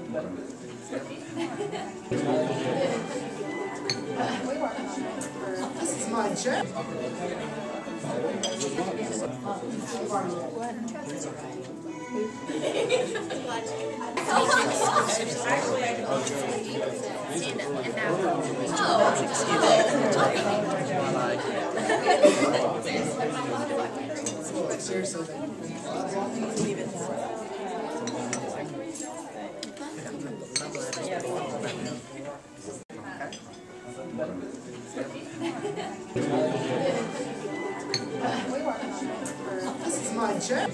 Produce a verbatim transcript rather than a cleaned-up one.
This is my chair. Actually, I can stand up and now. Seriously. This is my chair.